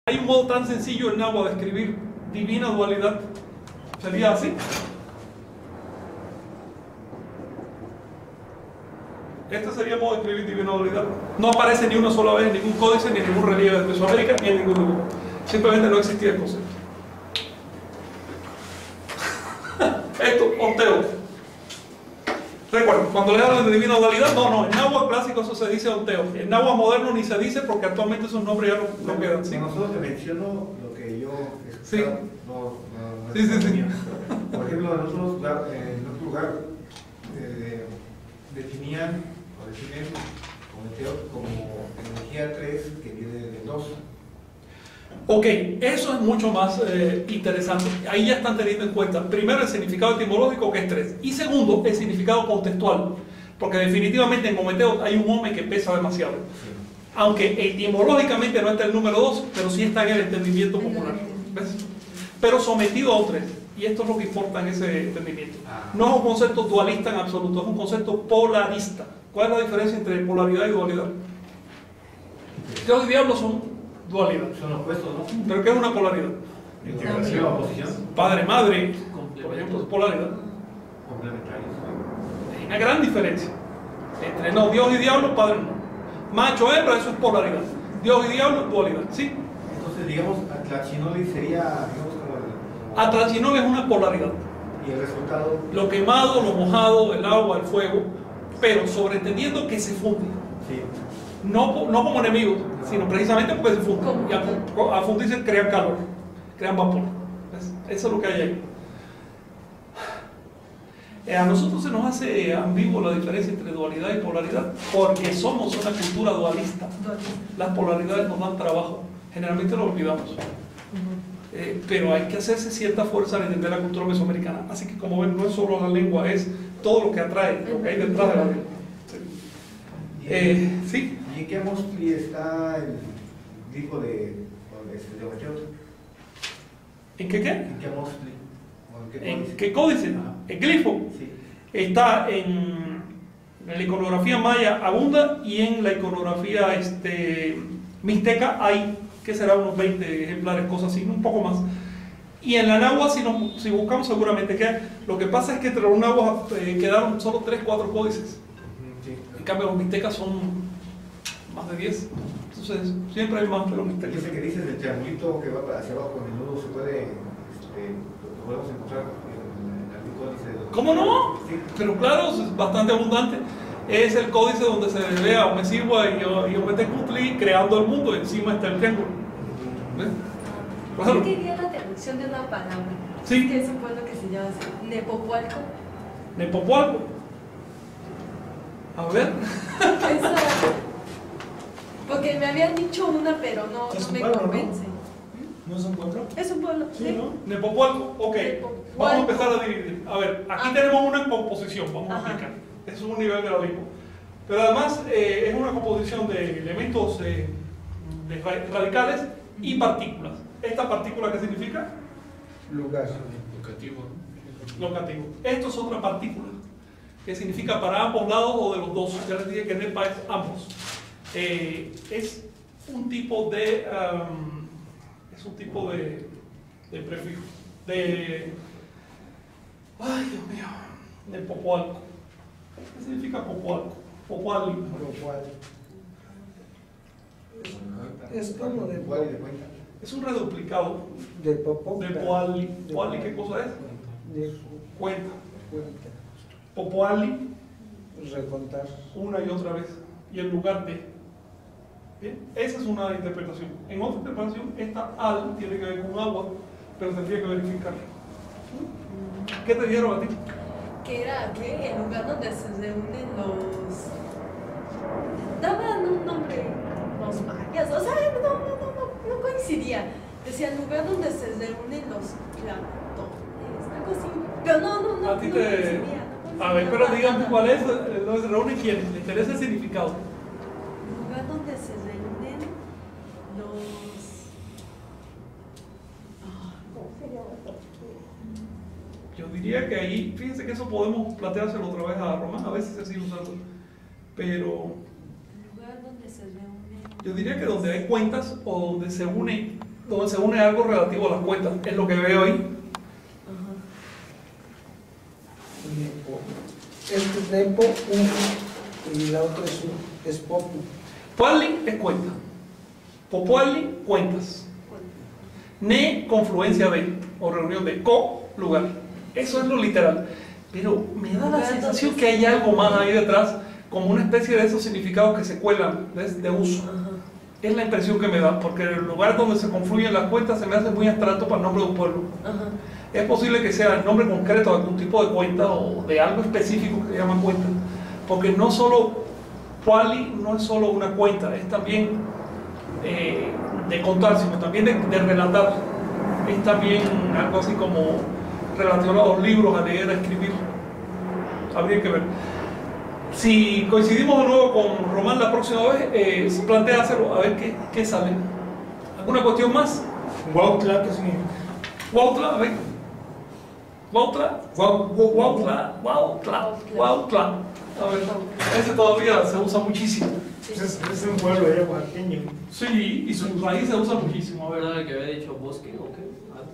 Hay un modo tan sencillo en náhuatl de escribir divina dualidad. ¿Sería así? Este sería el modo de escribir divina dualidad. No aparece ni una sola vez en ningún códice, ni en ningún relieve de Mesoamérica, ni en ningún lugar. Simplemente no existía el concepto. Esto, onteo. Recuerden, cuando le hablan de divina dualidad, no, en náhuatl clásico eso se dice onteo. En náhuatl moderno ni se dice porque actualmente esos nombres ya no quedan. ¿Sí? Nosotros te menciono lo que yo sí. no Sí. Por ejemplo, en otro lugar definían o definen como energía 3 que viene del 2. Ok, eso es mucho más interesante. Ahí ya están teniendo en cuenta, primero, el significado etimológico, que es 3, y segundo, el significado contextual, porque definitivamente en Ometeo hay un hombre que pesa demasiado. Sí. Aunque etimológicamente no está el número 2, pero sí está en el entendimiento popular. ¿Ves? Pero sometido a un 3, y esto es lo que importa en ese entendimiento. No es un concepto dualista en absoluto, es un concepto polarista. ¿Cuál es la diferencia entre polaridad y dualidad? Dios y diablo son dualidad. Son opuestos, ¿no? ¿Pero qué es una polaridad? Integración, oposición. Padre, madre, por ejemplo, es polaridad. Complementarios. Hay una gran diferencia entre no, Dios y diablo, padre no. Macho, hembra, eso es polaridad. Dios y diablo, dualidad. ¿Sí? Entonces, digamos, Atlachinoli sería, digamos, como Atlachinoli es una polaridad. ¿Y el resultado? Lo quemado, lo mojado, el agua, el fuego, pero sobreentendiendo que se funde. Sí. No como enemigos, sino precisamente porque se funden. Y a fundirse crean calor, crean vapor. Eso es lo que hay ahí. A nosotros se nos hace ambiguo la diferencia entre dualidad y polaridad, porque somos una cultura dualista. Las polaridades nos dan trabajo, generalmente lo olvidamos. Pero hay que hacerse cierta fuerza al entender la cultura mesoamericana. Así que, como ven, no es solo la lengua, es todo lo que atrae, lo que hay detrás de la lengua. ¿Sí? ¿Y en qué mostly está el grifo de Ometeo? ¿En qué qué? ¿En qué mostly? ¿En qué códice? El glifo. Sí. Está en la iconografía maya abunda, y en la iconografía mixteca hay, que será unos 20 ejemplares, cosas así, un poco más. Y en la náhuatl, si buscamos, seguramente queda. Lo que pasa es que entre los náhuatl quedaron solo 3, 4 códices. Sí. En cambio, los mixtecas son más de 10. Entonces, siempre hay más, pero mixtecas. Ese que dices del triangulito que va hacia abajo en el nudo, se puede, lo podemos encontrar en el códice de... ¿Cómo no? Sí. Pero claro, es bastante abundante. Es el códice donde se ve a Omesigua y Ometecutli creando el mundo. Encima está el triángulo. ¿Ves? Yo quería la traducción de una palabra. Sí. Que es un pueblo que se llama así, Nepopualco. Nepopualco. A ver. Esa, porque me habían dicho una, pero no me convence. ¿No es un pueblo? Es un pueblo, Sí, ¿no? Nepopualco, ok. Nepopualco. Vamos a empezar a dividir. A ver, aquí tenemos una composición, vamos a Ajá. explicar. Es un nivel de la lengua. Pero además es una composición de elementos radicales y partículas. ¿Esta partícula qué significa? Lugar. Locativo. Locativo. Esto es otra partícula, que significa para ambos lados o de los dos. Ya les dije que Nepa es ambos. Es un tipo de prefijo. Ay, Dios mío. De Popoalco. ¿Qué significa Popoalco? Popoali. Es como de Igual y de cuenta. Es un reduplicado de Popo. de Poali. ¿Poali qué cosa es? De Cuenta. cuenta. Popoali, Recontar. una y otra vez. Y en lugar de. Bien, esa es una interpretación. En otra interpretación, esta al tiene que ver con agua, pero tendría que verificarlo. ¿Qué te dijeron a ti? Que era que el lugar donde se reúnen los. Daban un nombre, los mayas, o sea, no coincidía. Decía el lugar donde se reúnen los plantones, algo así. Pero no A ti te. coincidía, A ver, pero dígame cuál es, donde se reúnen quiénes. ¿Le interesa el significado? El lugar donde se reúnen los. ¿Cómo sería? Yo diría que ahí, fíjense que eso podemos planteárselo otra vez a Román, a veces se sigue usando. Pero El lugar donde se reúnen. yo diría que donde hay cuentas o donde se une donde se une algo relativo a las cuentas. Es lo que veo ahí. Ajá. Nepo. Este es Nepo, y la otra es Popu. Puali es cuenta. Popuali, cuentas. Ne, confluencia de, o reunión de. Co, lugar. Eso es lo literal. Pero me da la sensación que hay algo más ahí detrás, como una especie de esos significados que se cuelan de uso. Ajá. Es la impresión que me da, porque el lugar donde se confluyen las cuentas se me hace muy abstracto para el nombre de un pueblo. Ajá. Es posible que sea el nombre concreto de algún tipo de cuenta o de algo específico que se llama cuenta, porque no solo Puali no es solo una cuenta, es también de contar, sino también de relatar. Es también algo así como relacionado a los libros, a leer, a escribir. Habría que ver. Si coincidimos de nuevo con Román la próxima vez, plantea hacerlo, a ver qué sale. ¿Alguna cuestión más? Huautla, ¿qué significa? Huautla, a ver. Huautla. A ver, ese todavía se usa muchísimo. Es un pueblo allá oaxaqueño. Sí, y su raíz se usa muchísimo. A ver. ¿Era el que había dicho bosque o qué?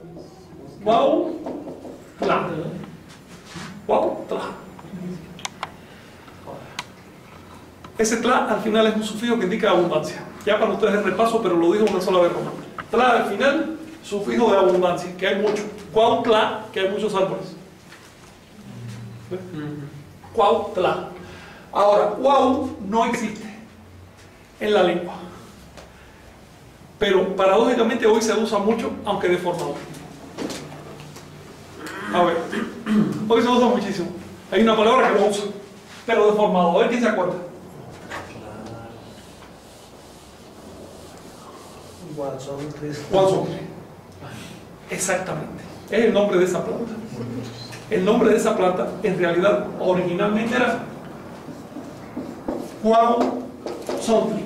Huautla. Huautla. Ese tla al final es un sufijo que indica abundancia. Ya para ustedes el repaso, pero lo digo una sola vez, Román. Tla al final, sufijo de abundancia, que hay mucho. Cuautla, que hay muchos árboles. Cuautla. Ahora, wow no existe en la lengua. Pero paradójicamente hoy se usa mucho, aunque deformado. A ver, hoy se usa muchísimo. Hay una palabra que lo usa, pero deformado. A ver quién se acuerda. Guasontli. Exactamente. Es el nombre de esa planta. El nombre de esa planta, en realidad, originalmente era Guasontli.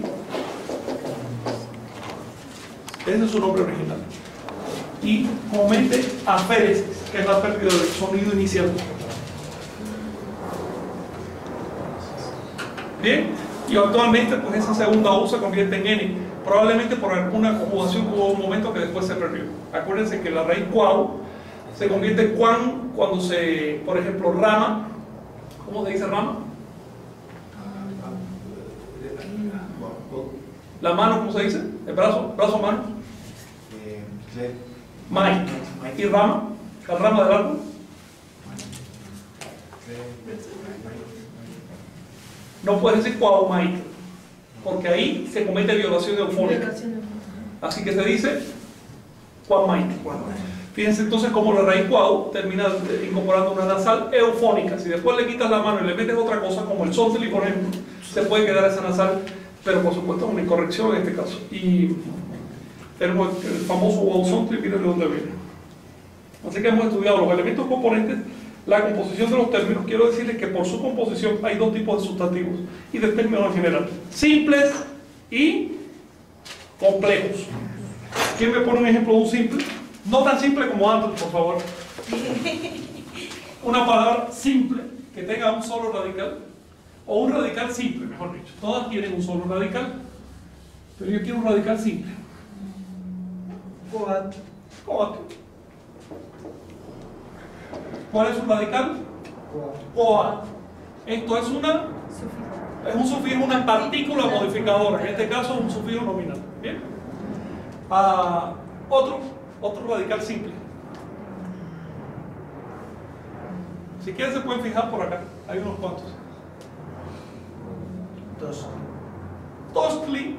Ese es su nombre original. Y comúnmente aféresis, que es la pérdida del sonido inicial. Bien, y actualmente pues esa segunda U se convierte en N, probablemente por alguna conjugación que hubo un momento que después se perdió. Acuérdense que la raíz cuau se convierte en cuan cuando se, por ejemplo, rama. ¿Cómo se dice rama? La mano, ¿cómo se dice? El brazo, mano. Mai. ¿Y rama? ¿La rama del árbol? No puedes decir cuaumaite, porque ahí se comete violación eufónica. Así que se dice cuaumaite. Fíjense entonces cómo la raíz cuau termina incorporando una nasal eufónica. Si después le quitas la mano y le metes otra cosa, como el sontli, por ejemplo, se puede quedar esa nasal, pero por supuesto es una incorrección en este caso. Y tenemos el famoso Guausontli, miren de dónde viene. Así que hemos estudiado los elementos componentes, la composición de los términos. Quiero decirles que por su composición hay dos tipos de sustantivos y de términos en general: simples y complejos. ¿Quién me pone un ejemplo de un simple? No tan simple como antes, por favor. Una palabra simple que tenga un solo radical, o un radical simple, mejor dicho. Todas tienen un solo radical, pero yo quiero un radical simple. Coat. Coat. ¿Cuál es un radical? Coat. Coat. Esto es un sufijo, una partícula modificadora. En este caso es un sufijo nominal. ¿Bien? Otro radical simple. Si quieren se pueden fijar por acá. Hay unos cuantos. Tostli.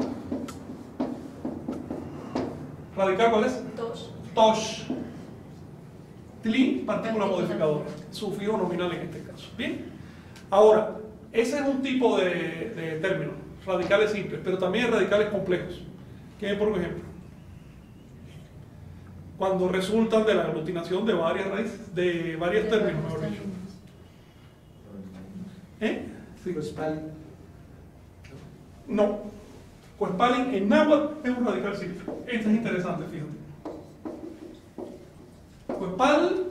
¿Radical cuál es? Tosh. Tli, partícula modificadora. Sufijo nominal en este caso. Bien. Ahora, ese es un tipo de término. Radicales simples, pero también hay radicales complejos. ¿Quieren por un ejemplo? Cuando resultan de la aglutinación de varias raíces, de varios términos, mejor dicho. Sí. Cuespalin. No. Cuespalin en náhuatl es un radical simple. Esto es interesante, fíjate. Cuespalin.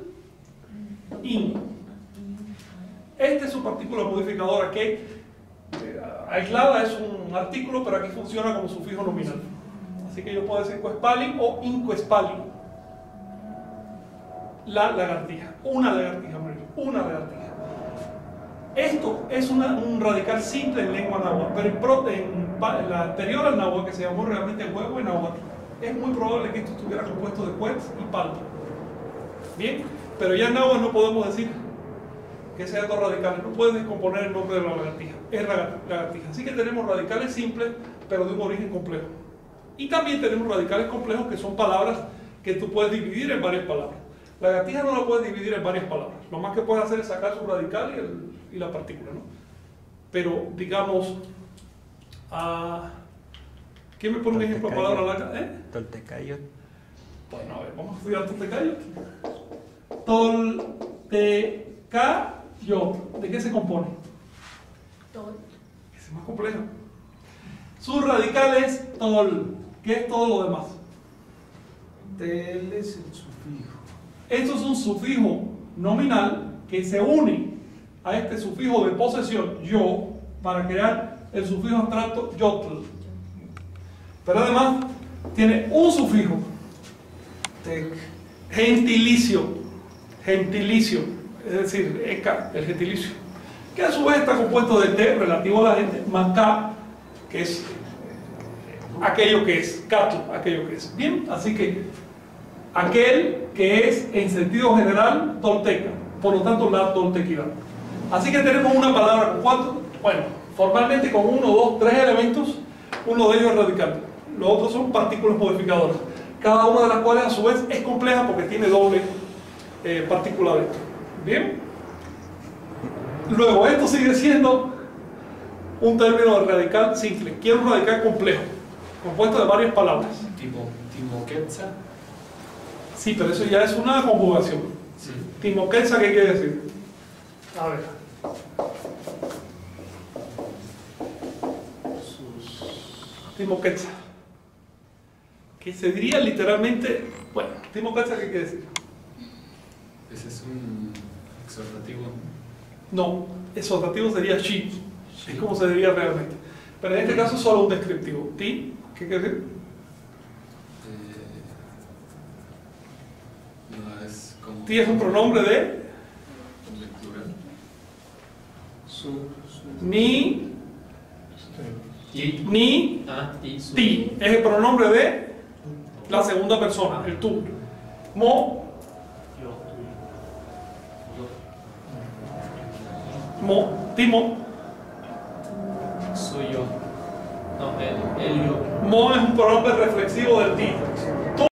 Esta es su partícula modificadora que aislada es un artículo, pero aquí funciona como sufijo nominal. Así que yo puedo decir Coespali o Incoespali. La lagartija. Una lagartija, una lagartija. Esto es un radical simple en lengua náhuatl, pero en la anterior al náhuatl, que se llamó realmente huevo en náhuatl, es muy probable que esto estuviera compuesto de cuetz y palpa. Bien, pero ya en náhuatl no podemos decir que sean dos radicales, no puedes descomponer el nombre de la lagartija, es lagartija. Así que tenemos radicales simples, pero de un origen complejo. Y también tenemos radicales complejos, que son palabras que tú puedes dividir en varias palabras. Lagartija no la puedes dividir en varias palabras. Lo más que puedes hacer es sacar su radical y la partícula, ¿no? Pero, digamos, ¿quién me pone un ejemplo de palabra larga? Toltecayo. Bueno, a ver, vamos a estudiar Toltecayo. Toltecayo. ¿De qué se compone? Tol. Es más complejo. Su radical es tol. ¿Qué es todo lo demás? Tel es el sufijo. Esto es un sufijo nominal que se une a este sufijo de posesión, yo, para crear el sufijo abstracto yotl. Pero además tiene un sufijo, Tec. gentilicio, es decir, eka, el gentilicio, que a su vez está compuesto de te, relativo a la gente, más ka, que es aquello que es, catl, aquello que es. Bien, así que aquel que es en sentido general tolteca, por lo tanto la toltequidad. Así que tenemos una palabra con cuatro, bueno, formalmente con 1, 2, 3 elementos, uno de ellos es radical, los otros son partículas modificadoras, cada una de las cuales a su vez es compleja porque tiene doble partícula dentro. Bien, luego esto sigue siendo un término de radical simple. Quiero un radical complejo, compuesto de varias palabras. Timoquetza. Sí, pero eso ya es una conjugación. Sí. Timoquetza, ¿qué quiere decir? A ver. Timoquetza. Que se diría literalmente, bueno, Timoquetza, ¿qué quiere decir? Ese es un exhortativo. No, exhortativo sería shi, es como se diría realmente. Pero en este caso es solo un descriptivo. Ti, ¿qué quiere decir? No, es como. Ti es un pronombre de Lectura. ni, Ti. ni, Ti. ti. Es el pronombre de la segunda persona, el tú. Mo, timo. Soy yo. No, él yo. Mo es un pronombre reflexivo del ti.